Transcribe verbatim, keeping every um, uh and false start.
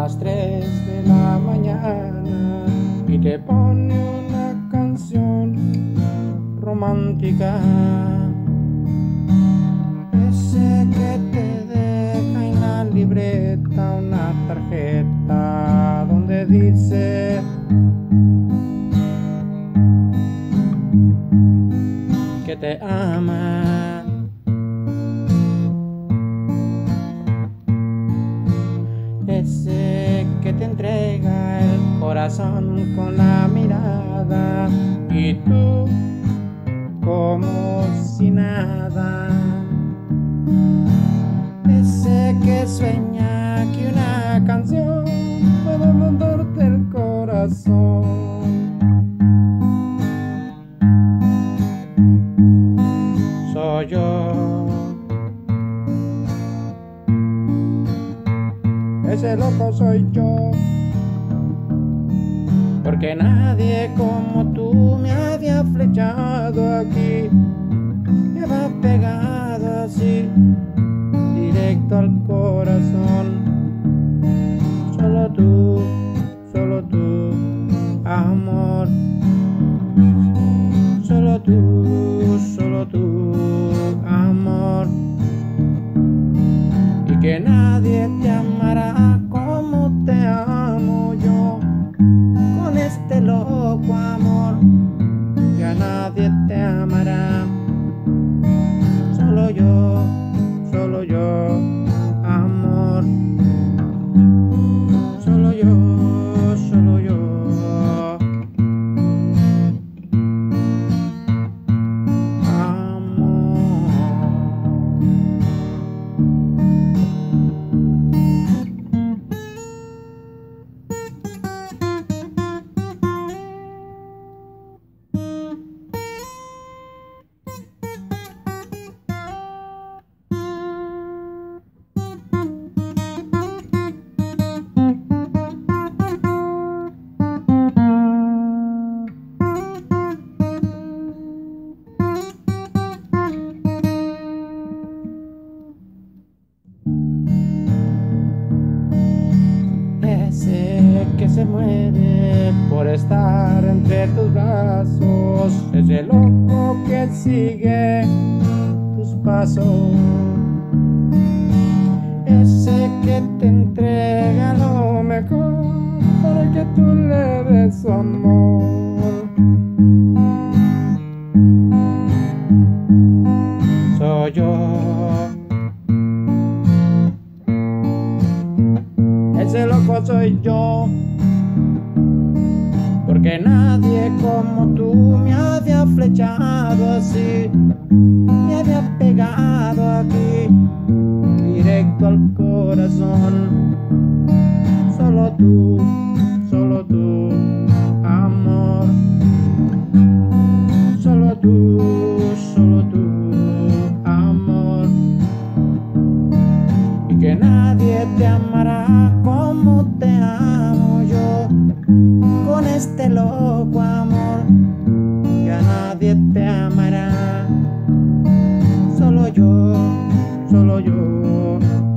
las tres de la mañana y te pone una canción romántica. Ese que te deja en la libreta una tarjeta donde dice que te ama. Ese que te entrega el corazón con la mirada y tú como si nada. Ese que sueña que una canción puede mandarte el corazón. Soy yo. Ese loco soy yo, porque nadie como tú me había flechado aquí, me había pegado así, directo al corazón. Solo tú, solo tú, amor. Solo tú, solo tú, amor. Y que nadie te amará como te amo yo, con este loco amor. Ya nadie te amará, solo yo, solo yo, amor. Solo yo, solo yo. Ese que se muere por estar entre tus brazos, ese loco que sigue tus pasos, ese que te entrega lo mejor para que tú le des su amor. Soy yo. Ese loco soy yo, porque nadie como tú me había flechado así, me había pegado aquí, directo al corazón. Solo tú, solo tú, amor. Solo tú, solo tú, amor. Y que nadie te amará como te amo yo, con este loco amor. Ya nadie te amará, solo yo, solo yo.